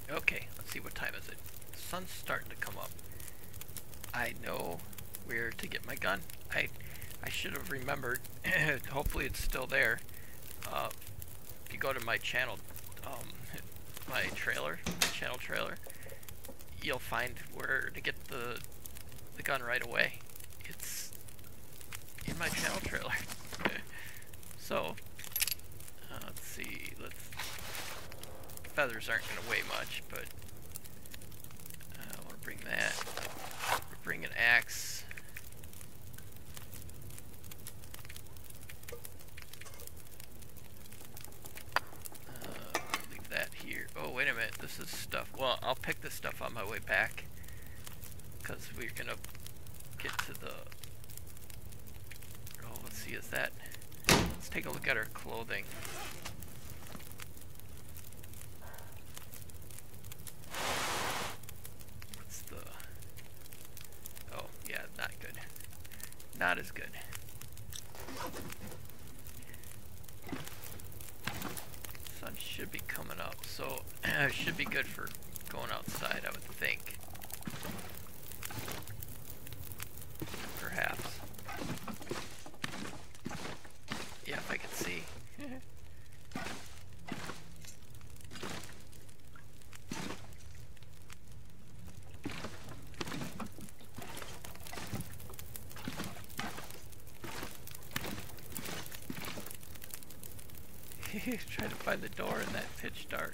Okay, let's see, what time is it? The sun's starting to come up. I know where to get my gun. I should have remembered. Hopefully it's still there. If you go to my channel, my channel trailer, you'll find where to get the gun right away. It's in my channel trailer. So, let's see. Feathers aren't going to weigh much, but I want to bring that. We'll bring an axe. Leave that here. Oh, wait a minute. This is stuff. Well, I'll pick this stuff on my way back, because we're going to get to the... Oh, let's see. Is that... Let's take a look at our clothing. What's the... Oh, yeah, not good. Not as good. Sun should be coming up, so it should be good for going outside, I would think. Perhaps. Yeah, if I could see. Trying to find the door in that pitch dark.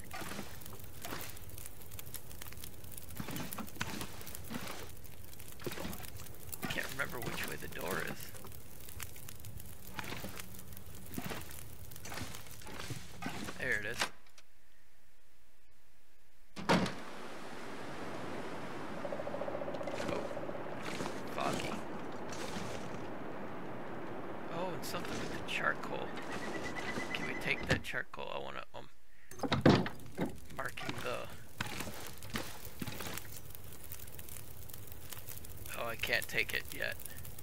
Can't remember which way the door is. There it is. Oh, foggy. Oh, and something with the charcoal. Can we take that charcoal? I want to, marking the... Oh, I can't take it yet.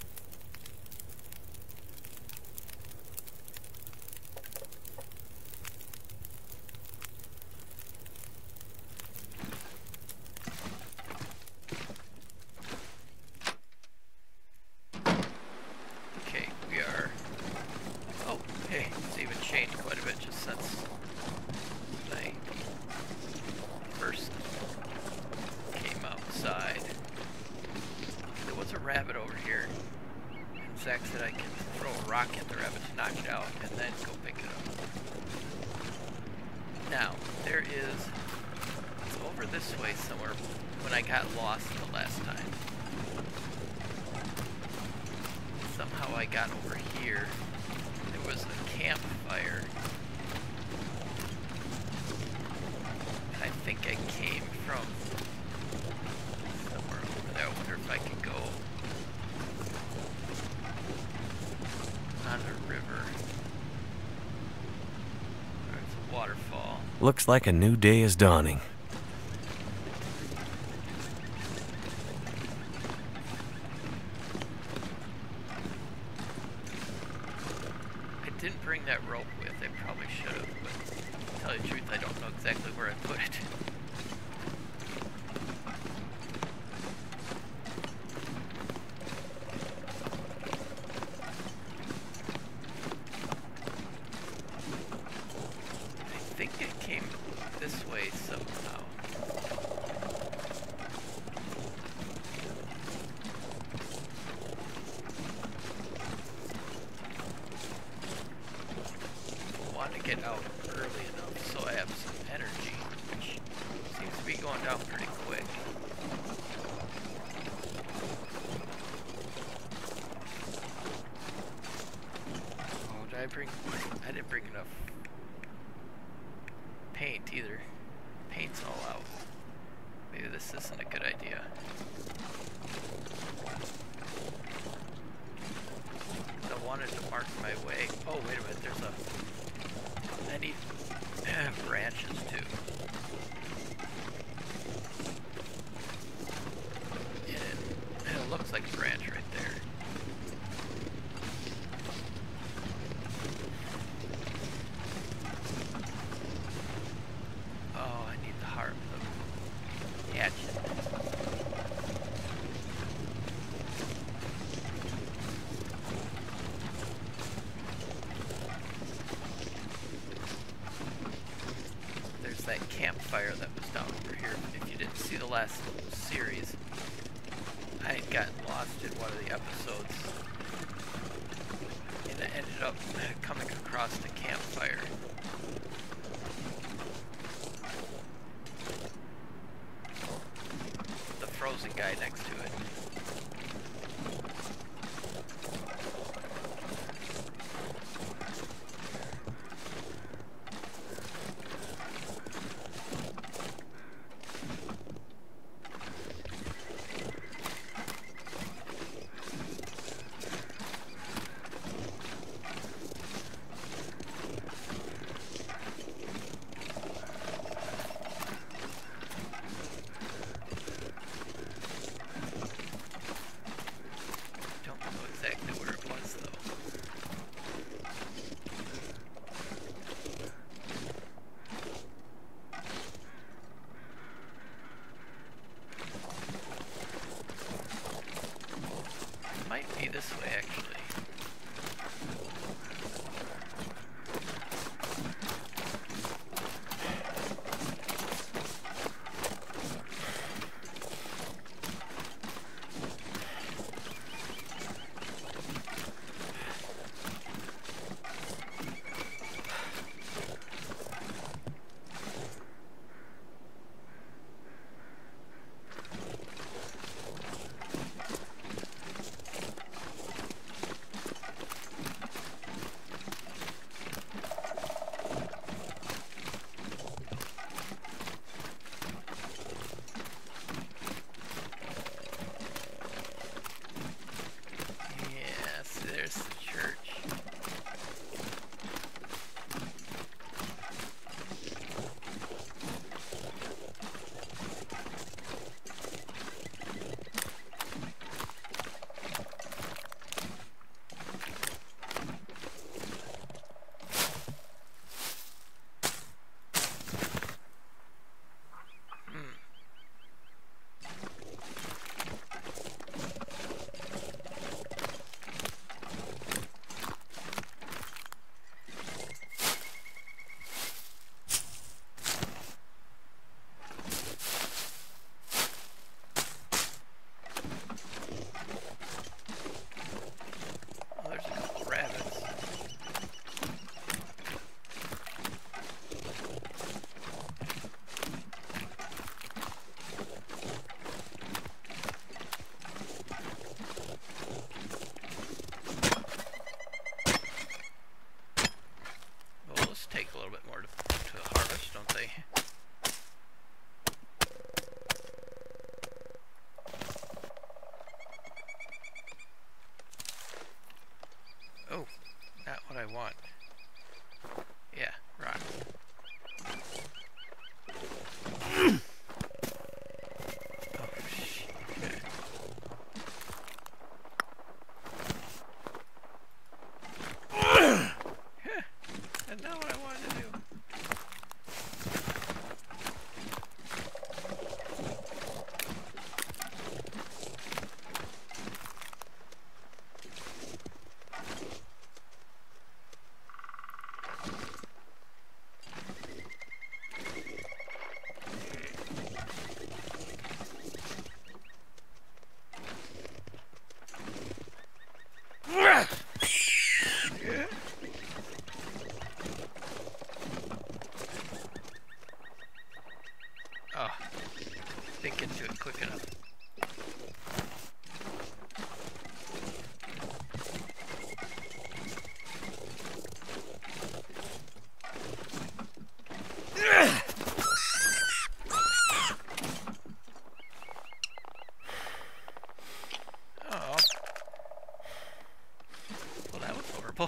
Okay, we are... Oh, hey, it's even changed quite a bit just since I first came outside. There was a rabbit over here, and Zach said I can throw a rock at the rabbit to knock it out and then go pick it up. Now, there is... It's over this way somewhere when I got lost the last time. Somehow I got over here. There was a campfire. And I think I came from somewhere over there. I wonder if I could go on the river. There's a waterfall. Looks like a new day is dawning. I didn't bring that rope with. I probably should have, but to tell you the truth, I don't know exactly where I put it. I think it came this way somehow. I want to get out early enough so I have some energy, which seems to be going down pretty quick. Oh, did I bring... I didn't bring enough paint either. Paint's all out. Maybe this isn't a good idea. I wanted to mark my way. Oh, wait a minute, there's a... I need branches too. And it looks like a branch right there. Oh, I need the heart. campfire that was down over here. If you didn't see the last series, I had gotten lost in one of the episodes, and I ended up coming across the campfire. The frozen guy next to it. This way, actually. Oh, not what I want. Yeah, rock. Oh, shit. That's not what I wanted to do. Oh, didn't get to it quick enough. Oh, well, that was horrible.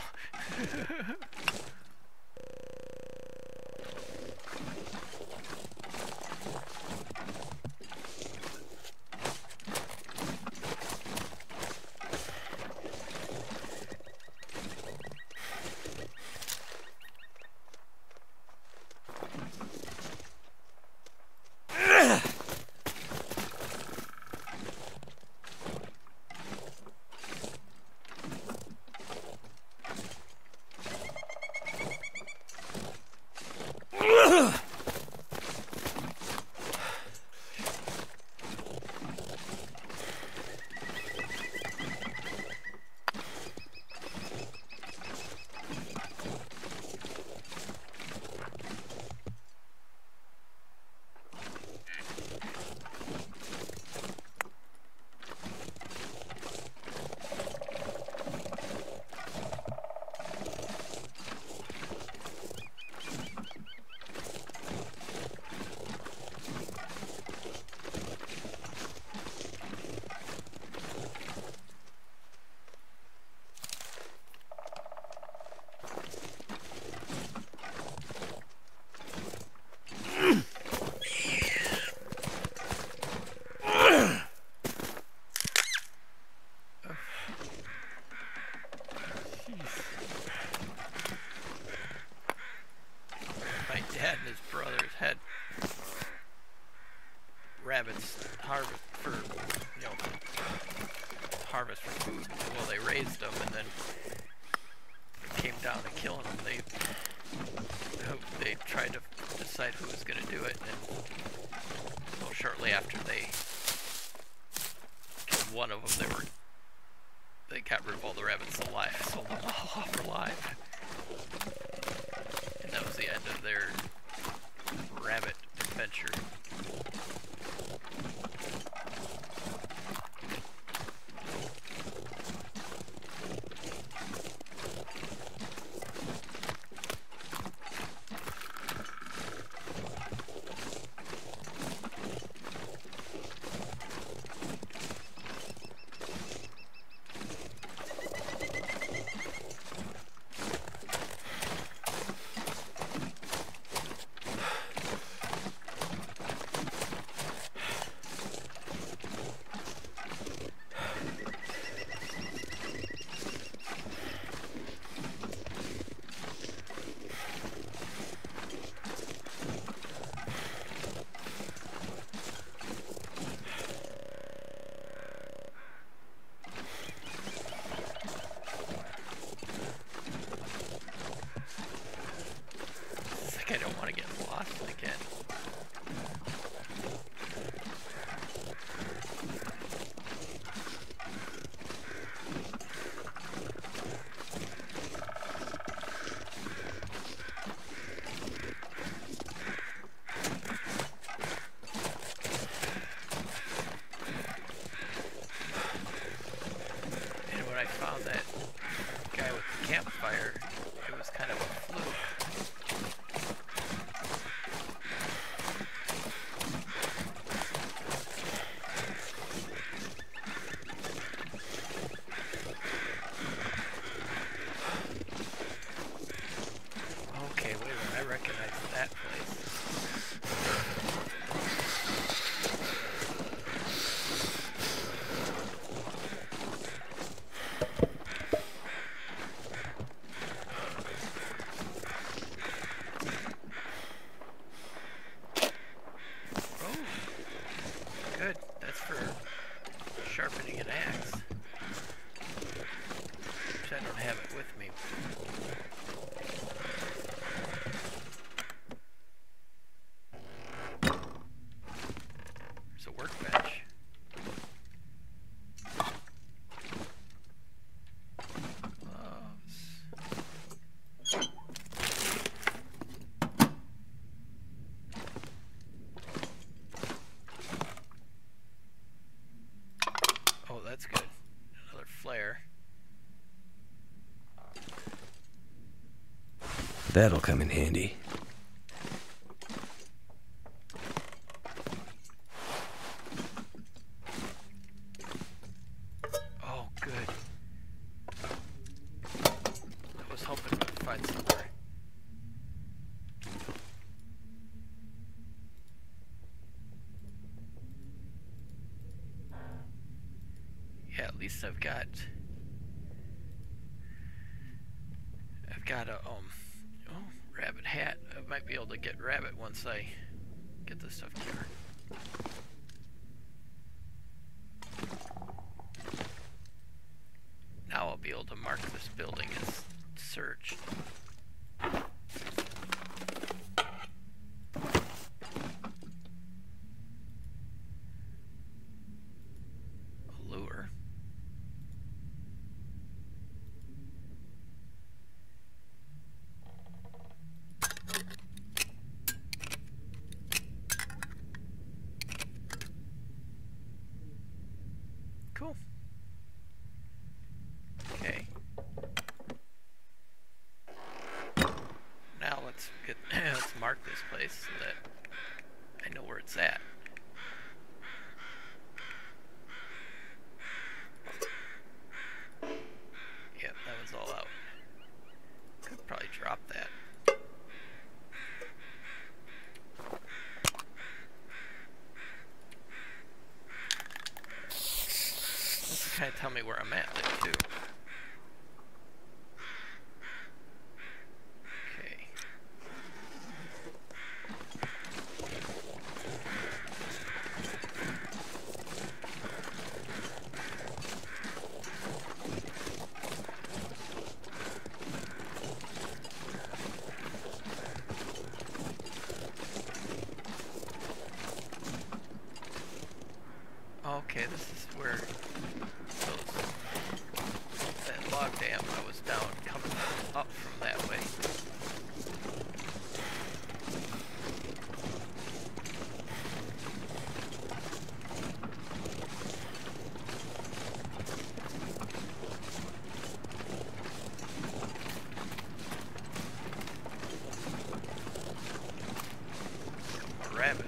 rabbits harvest for food. Well, they raised them and then it came down to killing them. They tried to decide who was going to do it, and well, shortly after they killed one of them, they got rid of all the rabbits alive, sold them all off alive, and that was the end of their rabbit adventure. I don't want to get lost again. And when I found that guy with the campfire, it was kind of a fluke. Sharpening an axe. Which I don't have it with me. There's a workbench. Gloves. Oh, that's good. Another flare. That'll come in handy. Oh, good. I was hoping to find somewhere. Yeah, at least I've got a rabbit hat. I might be able to get rabbit once I get this stuff cured. Now I'll be able to mark this building as searched. Allure. Cool. Okay. Now let's mark this place so that I know where it's at. Yep, that was all out. Could probably drop that. This will kind of tell me where I'm at, like, too. Okay. Okay, this is where that log dam I was down comes up from that way. More rabbits.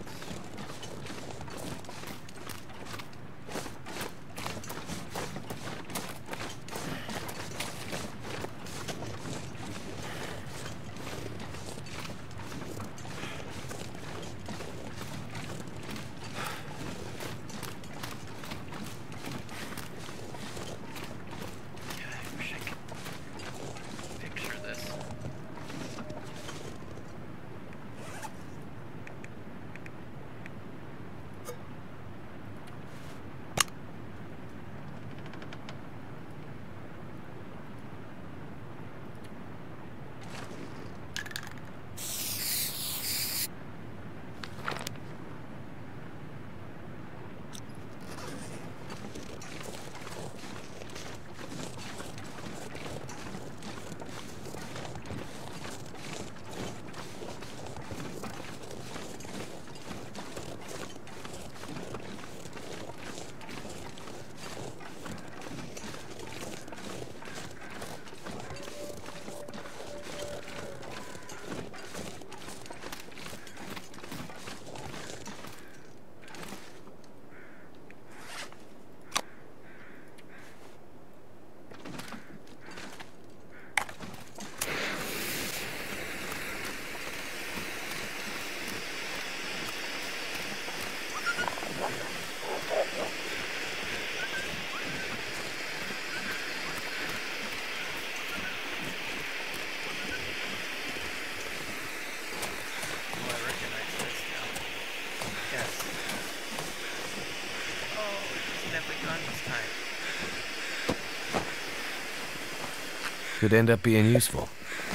Could end up being useful.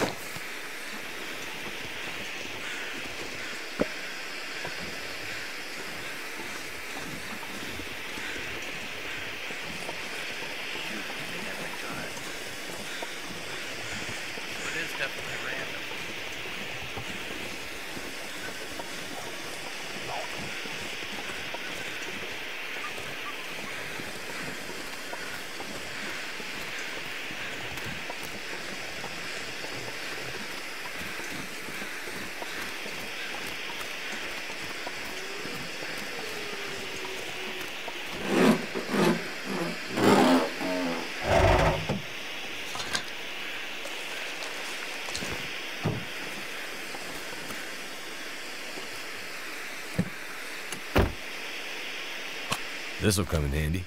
This'll come in handy.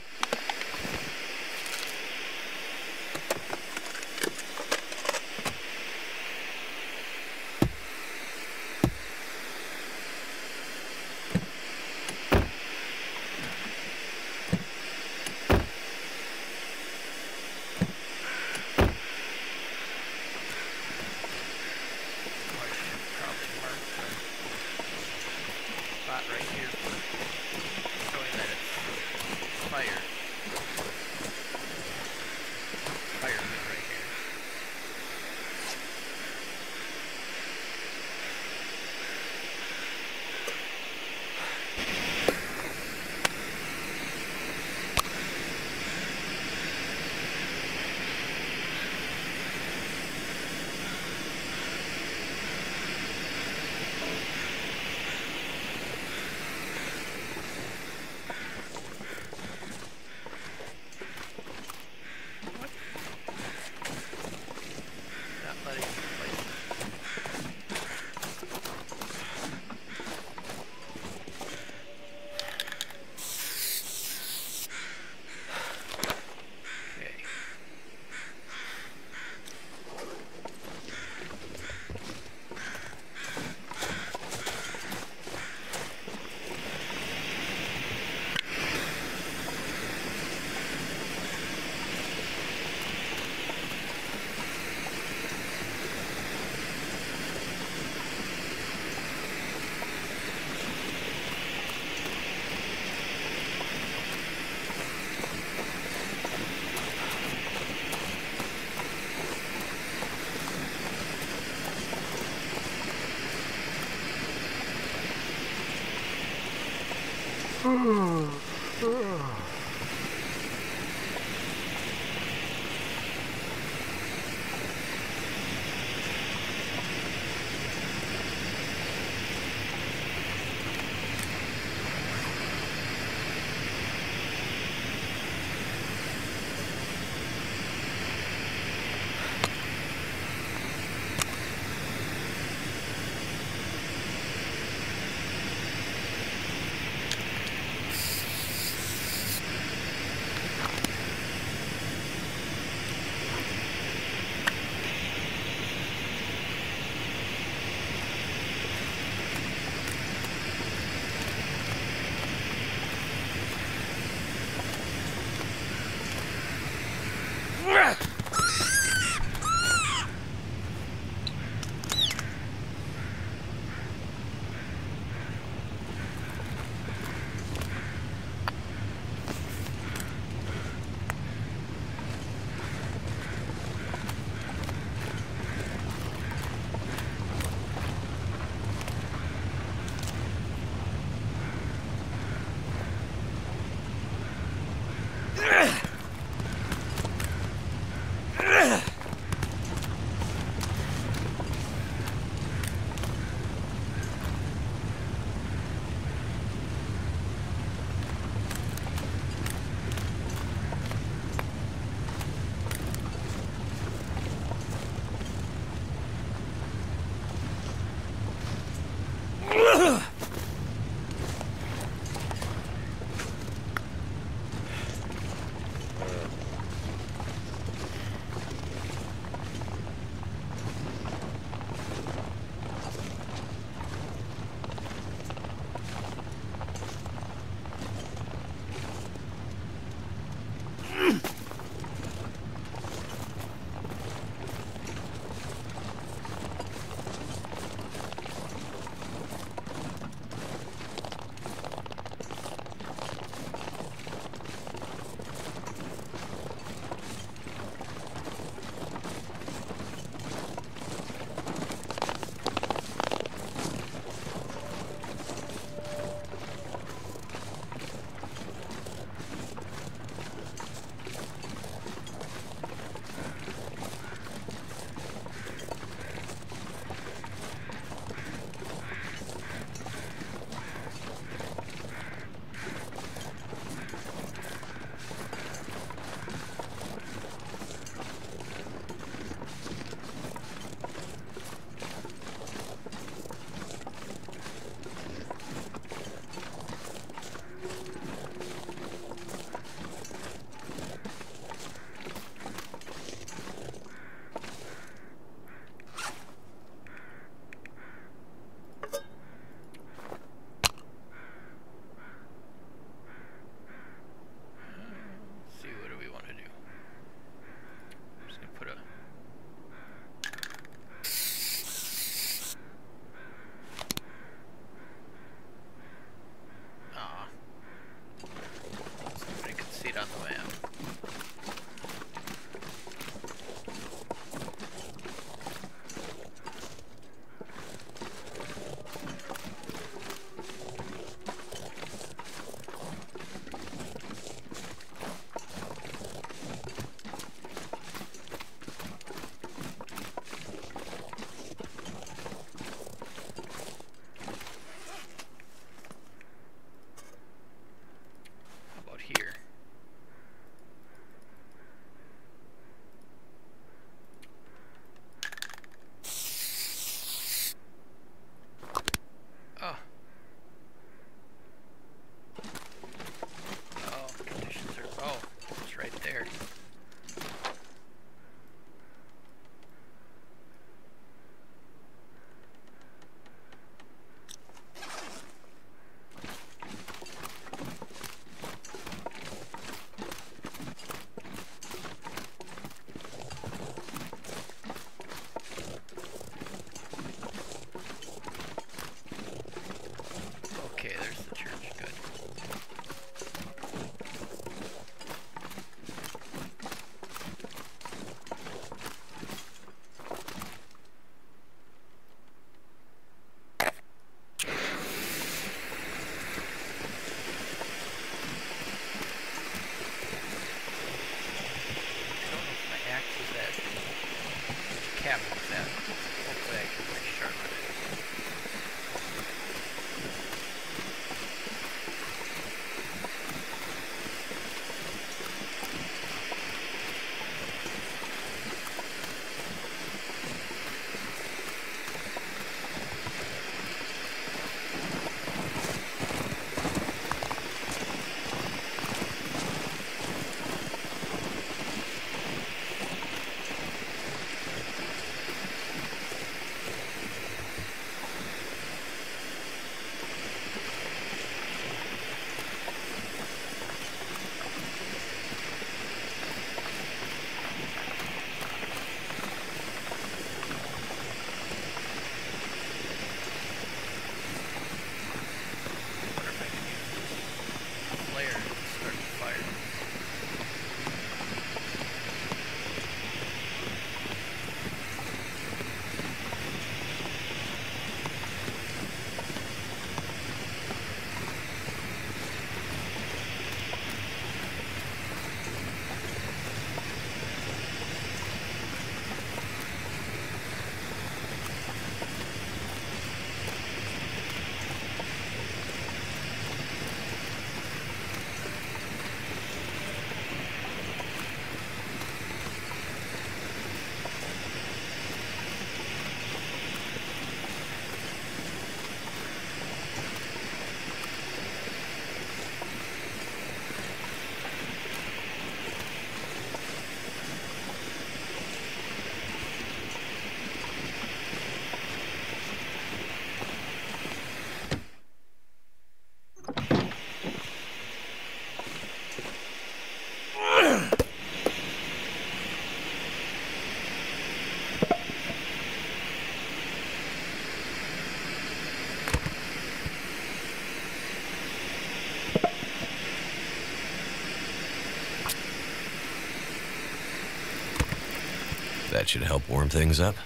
That should help warm things up.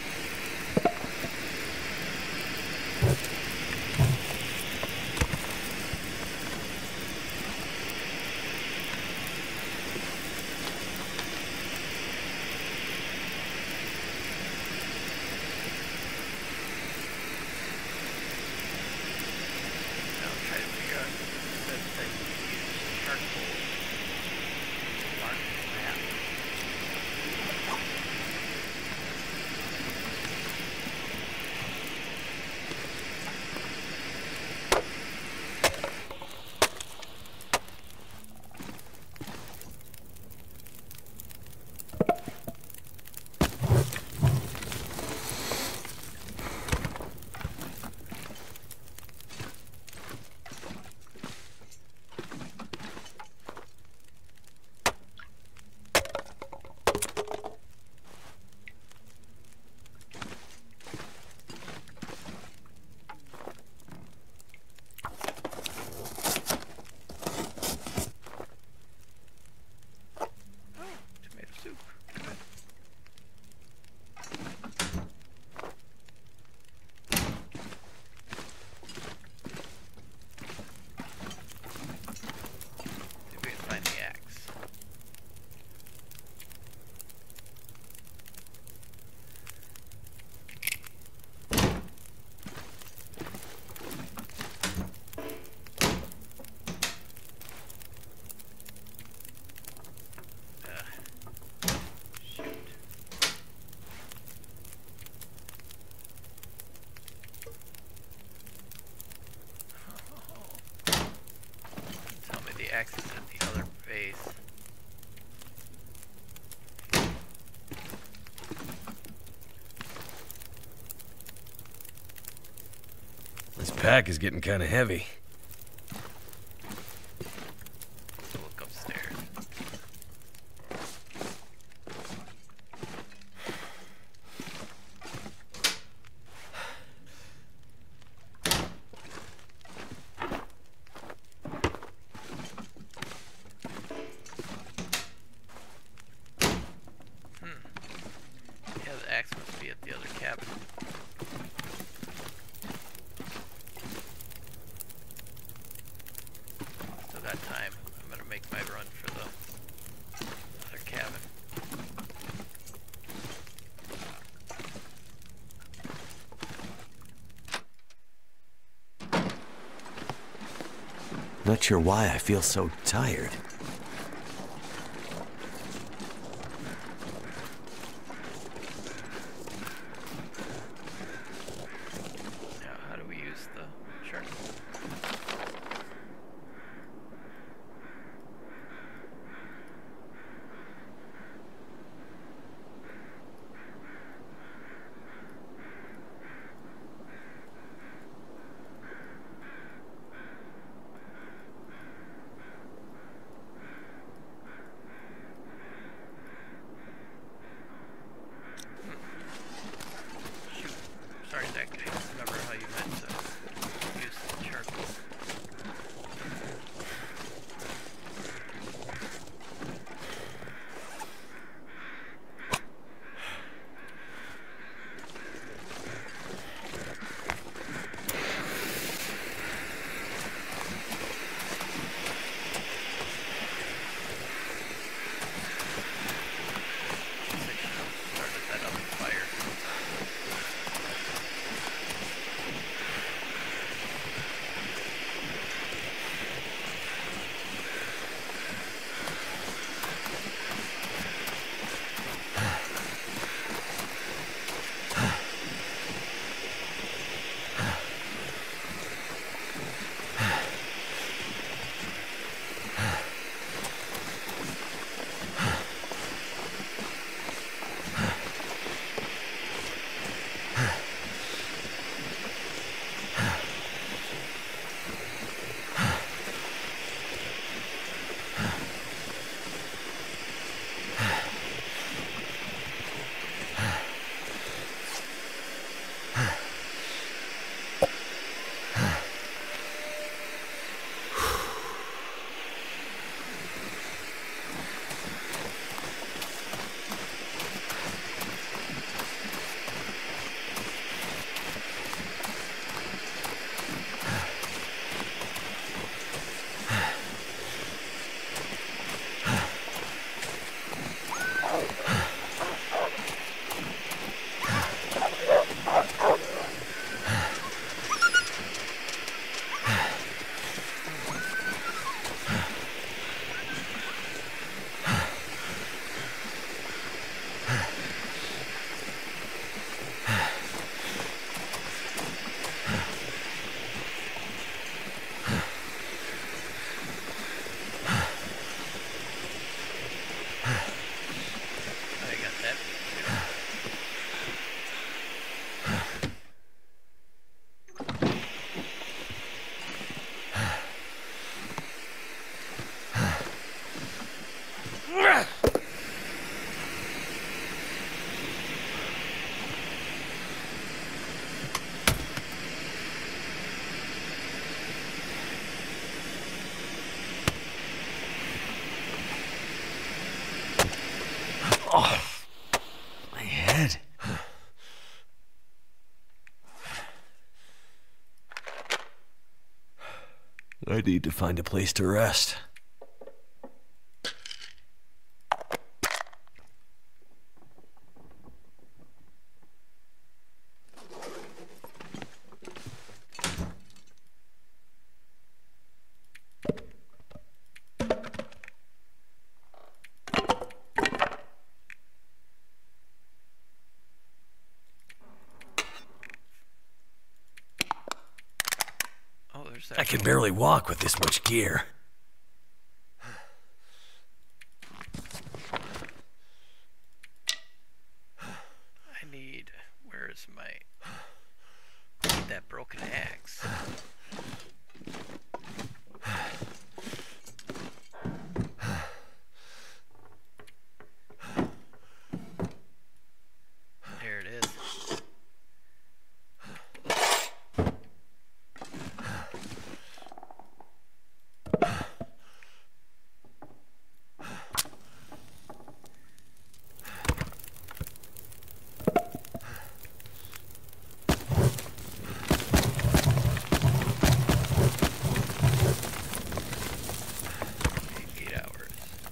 Access at the other base. This pack is getting kind of heavy. Let's look upstairs. Not sure why I feel so tired. Now, how do we use the chart? Oh, my head. I need to find a place to rest. Oh, there's I that. can barely walk with this much gear. I need. Where is my? That broken axe. There it is. Okay, 8 hours.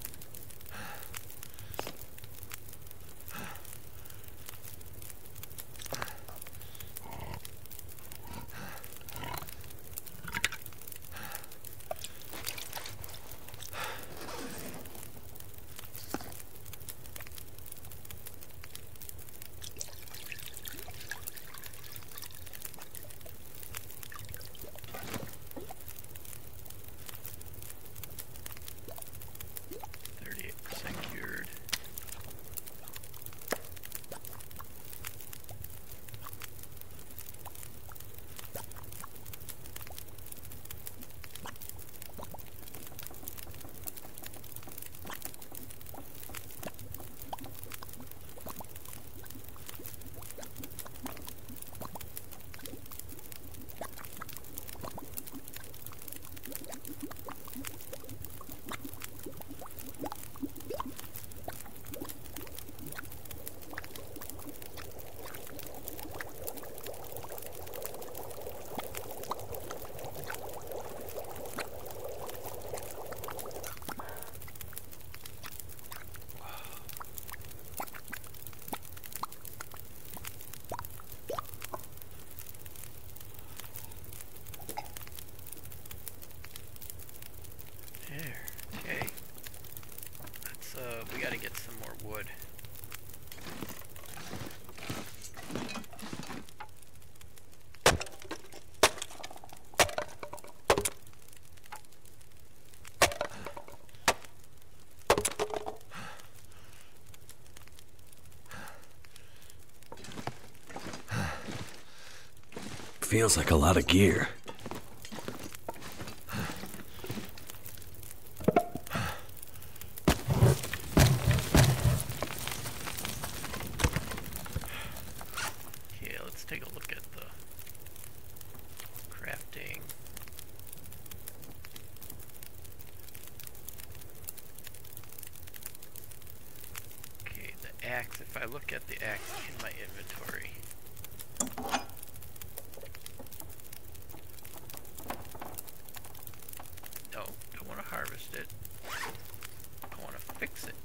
Cured. There. Okay. We gotta get some more wood. Feels like a lot of gear. Okay, let's take a look at the crafting. Okay, the axe, if I look at the axe in my inventory. No, don't want to harvest it. I want to fix it.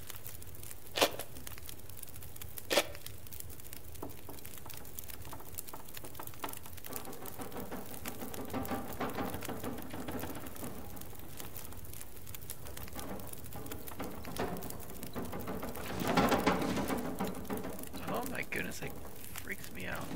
Oh my goodness, it freaks me out.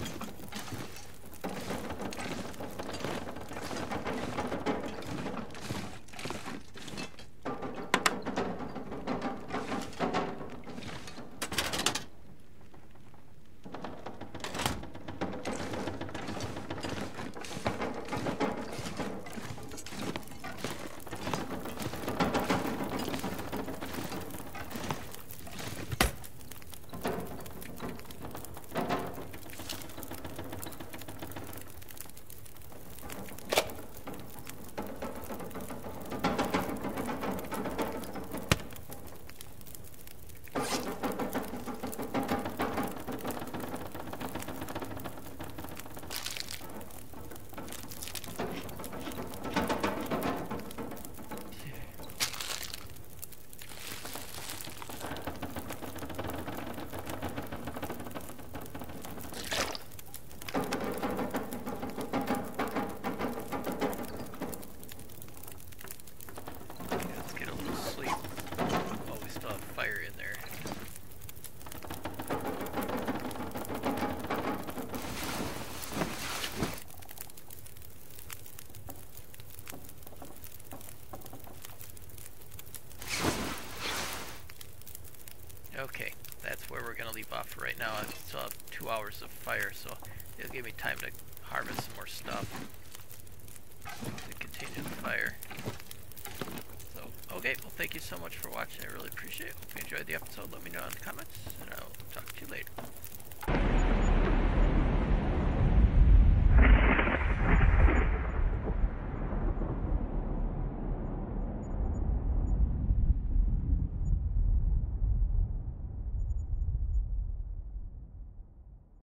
going to leave off for right now. I still have 2 hours of fire, so it'll give me time to harvest some more stuff to continue the fire. So, okay, well, thank you so much for watching. I really appreciate it. Hope you enjoyed the episode. Let me know in the comments, and I'll talk to you later.